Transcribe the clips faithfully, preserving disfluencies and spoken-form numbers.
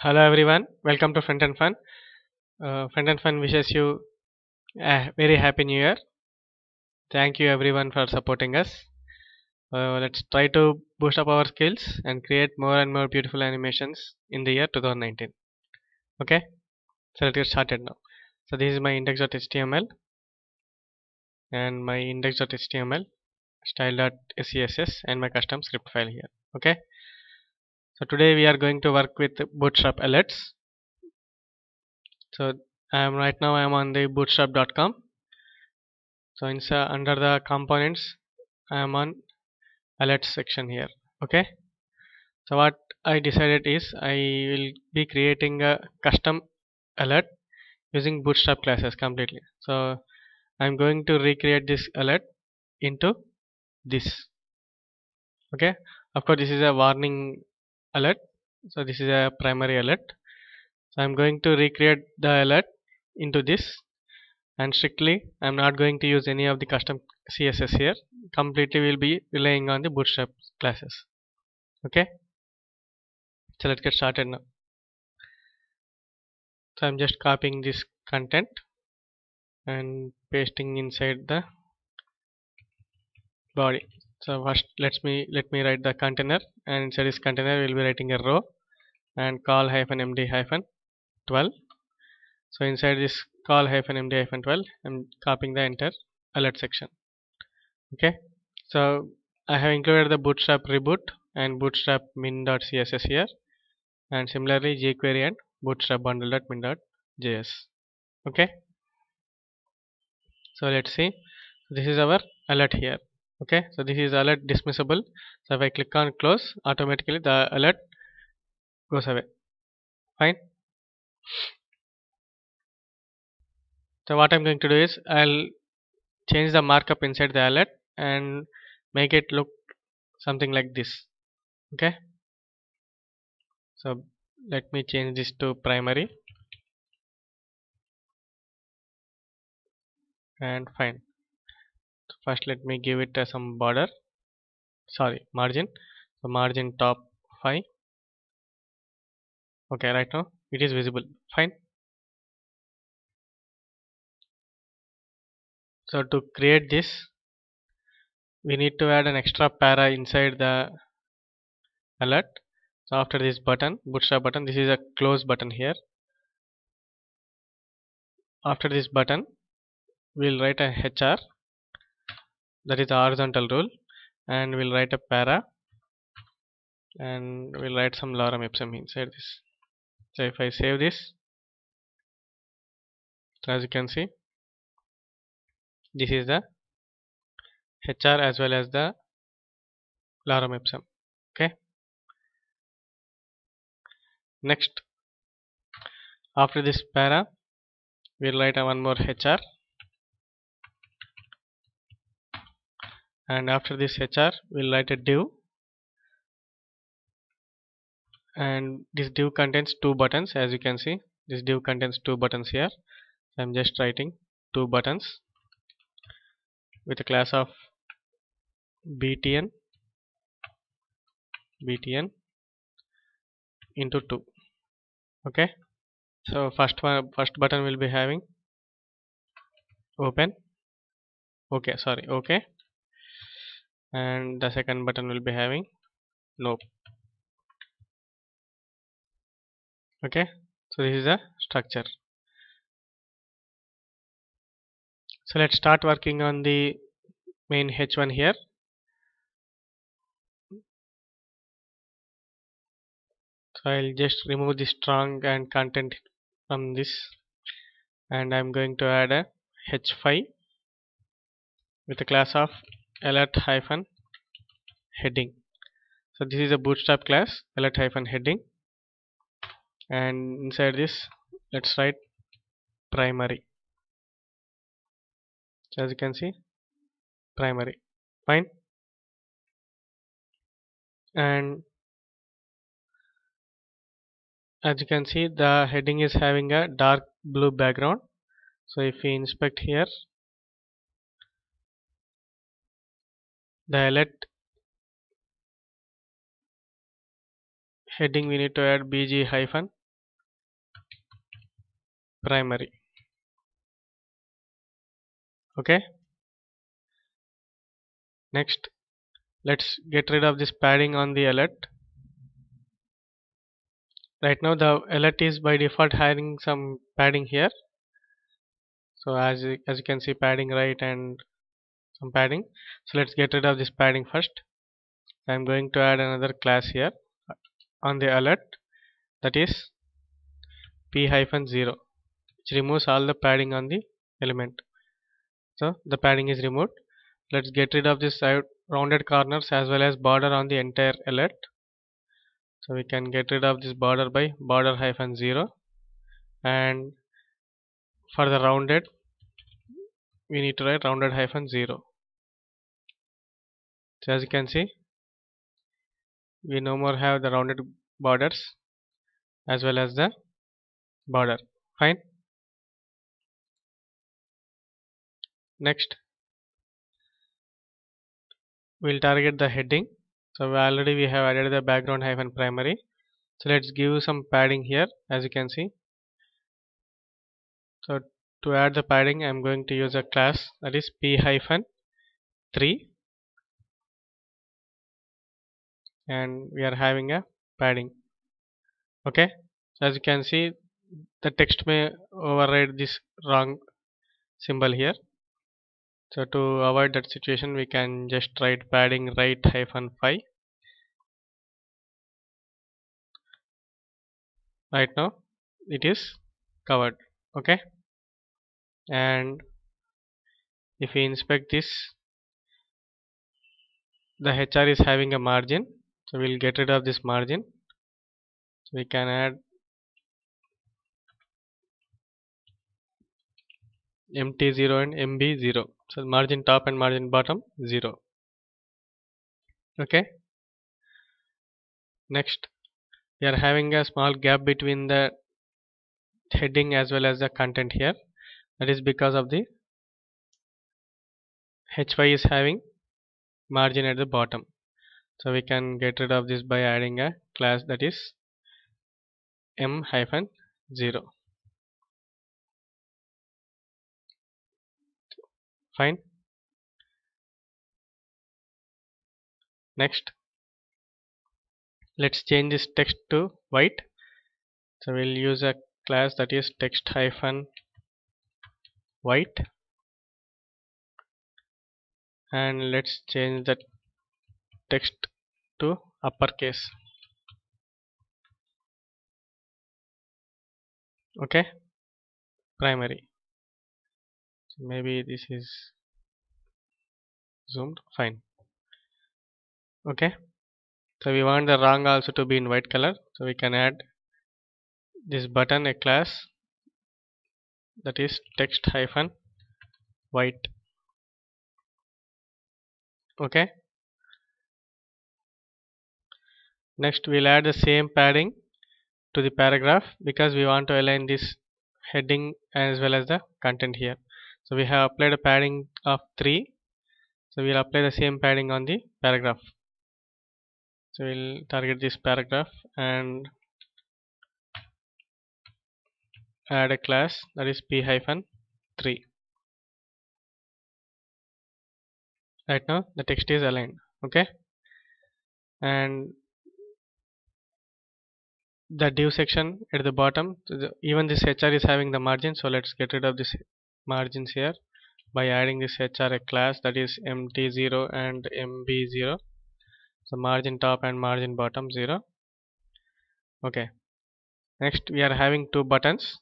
Hello everyone, welcome to Front and Fun. Uh, Front and Fun wishes you a very happy new year. Thank you everyone for supporting us. Uh, let's try to boost up our skills and create more and more beautiful animations in the year two thousand nineteen. Okay, so let's get started now. So this is my index.html and my index.html, style.css and my custom script file here. Okay, so today we are going to work with Bootstrap alerts. So I am right now I am on the bootstrap dot com. So inside under the components I am on alerts section here. Okay, so what I decided is I will be creating a custom alert using bootstrap classes completely. So I'm going to recreate this alert into this. Okay, of course this is a warning alert, so this is a primary alert. So I'm going to recreate the alert into this, and strictly I'm not going to use any of the custom C S S here. Completely will be relying on the bootstrap classes. Okay, so let's get started now. So I'm just copying this content and pasting inside the body. So first let's me let me write the container, and inside this container we'll be writing a row and call hyphen md hyphen twelve. So inside this call hyphen md hyphen twelve I'm copying the enter alert section. Okay, so I have included the bootstrap reboot and bootstrap min.css here, and similarly jQuery and bootstrap bundle.min.js. Okay, so let's see, this is our alert here. Okay, so this is alert dismissible, so if I click on close, automatically the alert goes away. Fine. So what I'm going to do is I'll change the markup inside the alert and make it look something like this. Okay, so let me change this to primary, and fine. First let me give it uh, some border, sorry, margin. So margin top five. Okay, right now it is visible. Fine. So to create this we need to add an extra para inside the alert. So after this button, bootstrap button, this is a close button here. After this button we'll write a H R, that is the horizontal rule, and we'll write a para, and we'll write some lorem ipsum inside this. So if I save this, so as you can see, this is the H R as well as the lorem ipsum. Okay, next after this para we'll write a one more H R, and after this H R we'll write a div, and this div contains two buttons. As you can see, this div contains two buttons here. So I'm just writing two buttons with a class of btn btn into two. Okay, so first one first button will be having open, okay, sorry, okay, and the second button will be having no. Okay, so this is the structure. So let's start working on the main H one here. So I'll just remove the strong and content from this, and I'm going to add a H five with a class of alert hyphen heading. So this is a bootstrap class, alert hyphen heading, and inside this let's write primary. So as you can see, primary. Fine. And as you can see, the heading is having a dark blue background. So if we inspect here, the alert heading we need to add bg hyphen primary. Okay, next let's get rid of this padding on the alert. Right now the alert is by default having some padding here. So as you, as you can see, padding right and some padding. So let's get rid of this padding first. I'm going to add another class here on the alert, that is p hyphen zero, which removes all the padding on the element. So the padding is removed. Let's get rid of this side rounded corners as well as border on the entire alert. So we can get rid of this border by border hyphen zero, and for the rounded we need to write rounded hyphen zero. So as you can see, we no more have the rounded borders as well as the border. Fine. Next we'll target the heading. So we already we have added the background hyphen primary. So let's give some padding here, as you can see. So to add the padding, I'm going to use a class, that is p hyphen three, and we are having a padding. Okay, so as you can see, the text may override this wrong symbol here. So to avoid that situation, we can just write padding right hyphen five. Right now it is covered. Okay, and if we inspect this, the H R is having a margin, so we'll get rid of this margin. So we can add M T zero and M B zero. So margin top and margin bottom zero. Okay, next we are having a small gap between the heading as well as the content here. That is because of the H Y is having margin at the bottom. So we can get rid of this by adding a class, that is M hyphen zero. Fine. Next let's change this text to white. So we'll use a class, that is text hyphen white, and let's change the text to uppercase. Okay, primary. So maybe this is zoomed. Fine. Okay, so we want the wrong also to be in white color, so we can add this button a class, that is text hyphen white. Okay, next we'll add the same padding to the paragraph because we want to align this heading as well as the content here. So we have applied a padding of three, so we'll apply the same padding on the paragraph. So we'll target this paragraph and add a class, that is p hyphen three. Right now the text is aligned. Okay, and the div section at the bottom, so the, even this H R is having the margin, so let's get rid of this margins here by adding this H R a class, that is M T zero and M B zero. So margin top and margin bottom zero. Okay, next we are having two buttons.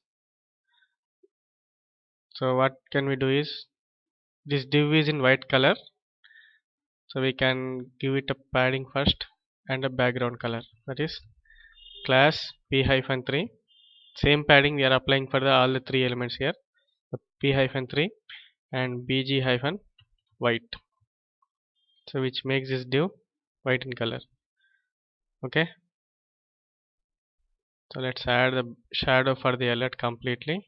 So what can we do is, this div is in white color, so we can give it a padding first and a background color, that is class p hyphen three. Same padding we are applying for the all the three elements here, the p hyphen three and bg hyphen white, so which makes this div white in color. Okay, so let's add the shadow for the alert completely.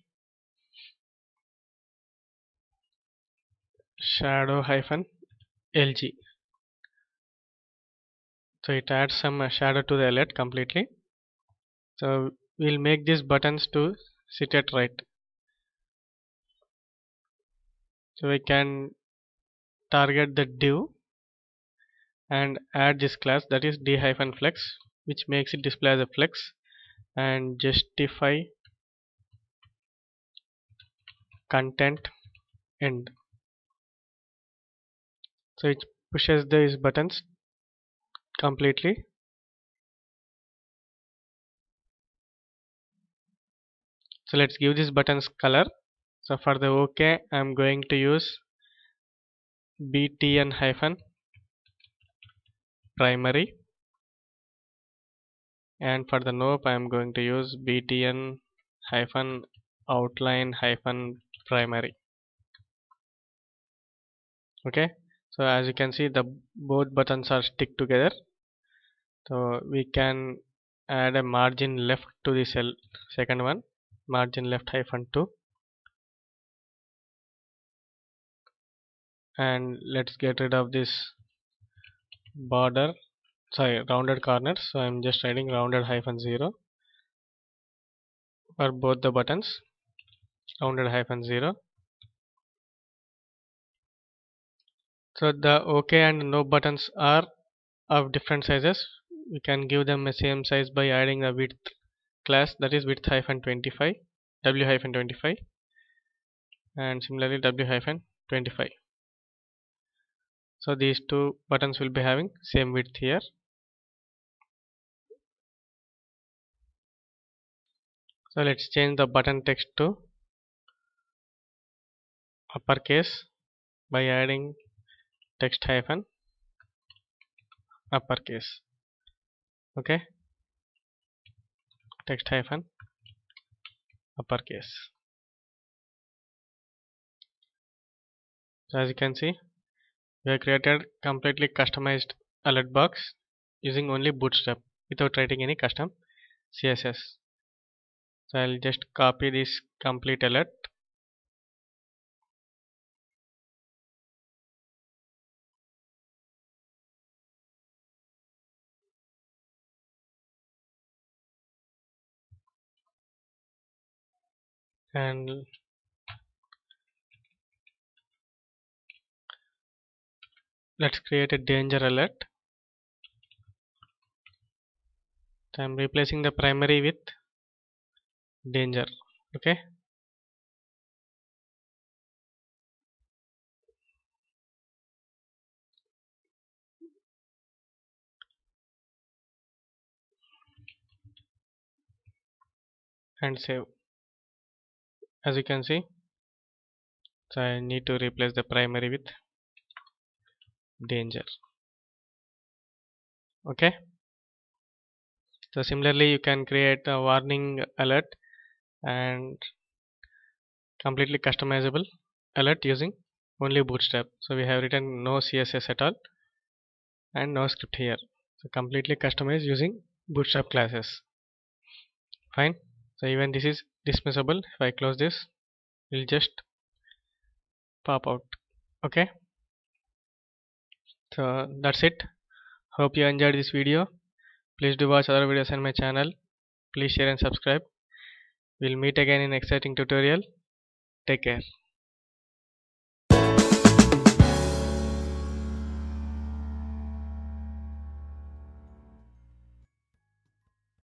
Shadow hyphen lg, so it adds some uh, shadow to the alert completely. So we'll make these buttons to sit at right. So we can target the div and add this class, that is d hyphen flex, which makes it display as a flex, and justify content end. So it pushes these buttons completely. So let's give these buttons color. So for the OK, I'm going to use btn hyphen primary, and for the nope, I'm going to use btn hyphen outline hyphen primary. Okay, so as you can see, the both buttons are stick together. So we can add a margin left to the cell, second one, margin left hyphen two, and let's get rid of this border, sorry, rounded corners. So I'm just writing rounded hyphen zero for both the buttons, rounded hyphen zero. So the OK and no buttons are of different sizes. We can give them a same size by adding the width class, that is width hyphen twenty-five, w hyphen twenty-five, and similarly w hyphen twenty-five. So these two buttons will be having same width here. So let's change the button text to uppercase by adding text hyphen uppercase. Okay, text hyphen uppercase. So as you can see, we have created completely customized alert box using only Bootstrap without writing any custom C S S. So I'll just copy this complete alert and let's create a danger alert. So I'm replacing the primary with danger. Okay, and save. As you can see, so I need to replace the primary with danger. Okay, so similarly you can create a warning alert and completely customizable alert using only Bootstrap. So we have written no C S S at all and no script here. So completely customized using Bootstrap classes. Fine. So even this is dismissible. If I close this, it will just pop out. Okay, so that's it. Hope you enjoyed this video. Please do watch other videos on my channel. Please share and subscribe. We'll meet again in exciting tutorial. Take care.